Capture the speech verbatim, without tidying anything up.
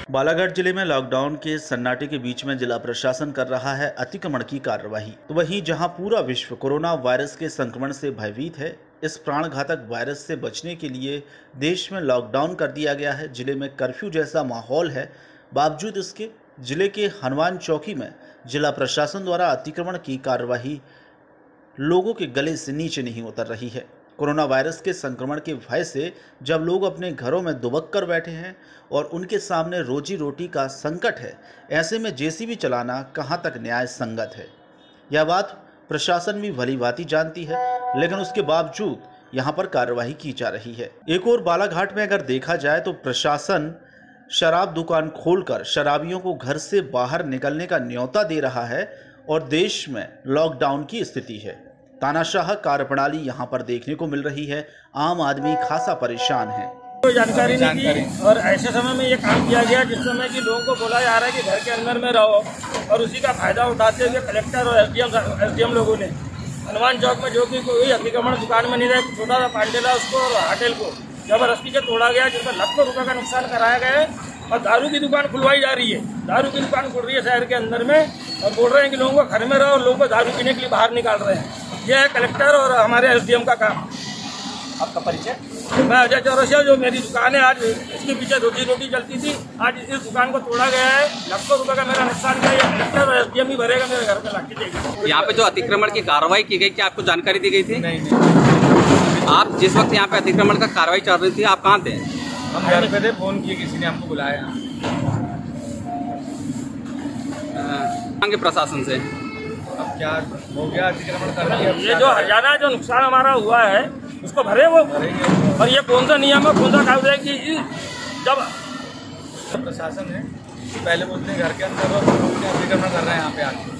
बालाघाट जिले में लॉकडाउन के सन्नाटे के बीच में जिला प्रशासन कर रहा है अतिक्रमण की कार्यवाही। तो वहीं जहां पूरा विश्व कोरोना वायरस के संक्रमण से भयभीत है, इस प्राणघातक वायरस से बचने के लिए देश में लॉकडाउन कर दिया गया है। जिले में कर्फ्यू जैसा माहौल है, बावजूद इसके जिले के हनुमान चौकी में जिला प्रशासन द्वारा अतिक्रमण की कार्यवाही लोगों के गले से नीचे नहीं उतर रही है। कोरोना वायरस के संक्रमण के भय से जब लोग अपने घरों में दुबक कर बैठे हैं और उनके सामने रोजी रोटी का संकट है, ऐसे में जेसीबी चलाना कहां तक न्याय संगत है। यह बात प्रशासन भी भली भांति जानती है, लेकिन उसके बावजूद यहां पर कार्यवाही की जा रही है। एक और बालाघाट में अगर देखा जाए तो प्रशासन शराब दुकान खोलकर शराबियों को घर से बाहर निकलने का न्योता दे रहा है और देश में लॉकडाउन की स्थिति है। तानाशाह कार्यप्रणाली यहां पर देखने को मिल रही है। आम आदमी खासा परेशान है। कोई जानकारी नहीं थी और ऐसे समय में ये काम किया गया जिस समय कि लोगों को बोला जा रहा है कि घर के अंदर में रहो, और उसी का फायदा उठाते हुए कलेक्टर और एसडीएम एसडीएम लोगों ने हनुमान चौक में, जो कि कोई अतिक्रमण दुकान में नहीं रहा, छोटा सा पांडेला उसको और होटल को जबरदस्ती से तोड़ा गया, जिसमें लाखों रुपए का नुकसान कराया गया है। और दारू की दुकान खुलवाई जा रही है, दारू की दुकान खुल रही है शहर के अंदर में, और बोल रहे हैं कि लोगों को घर में रहो और लोगों को दारू पीने के लिए बाहर निकाल रहे हैं। यह है कलेक्टर और हमारे एसडीएम का काम। आपका परिचय? मैं अजय चौरसिया, जो मेरी दुकान है, आज इसके पीछे रोजी रोटी चलती थी, आज इस दुकान को तोड़ा गया है। लाखों रुपए का मेरा नुकसान किया, ये कलेक्टर और एसडीएम ही भरेगा, मेरे घर पे लाके देगी। यहाँ पे जो अतिक्रमण की कार्रवाई की गई, क्या आपको जानकारी दी गई थी? नहीं नहीं। आप जिस वक्त यहाँ पे अतिक्रमण का कार्रवाई चल रही थी, आप कहाँ थे? हम घर पे थे, फोन किए, किसी ने हमको बुलाया। के प्रशासन से अब क्या हो गया, अतिक्रमण कर दिया। ये जो हरियाणा जो नुकसान हमारा हुआ है उसको भरे वो, और ये कौन सा नियम है, कौन सा कागज है कि जब प्रशासन है पहले बोलते हैं घर के अंदर अतिक्रमण कर रहे हैं यहाँ पे आके।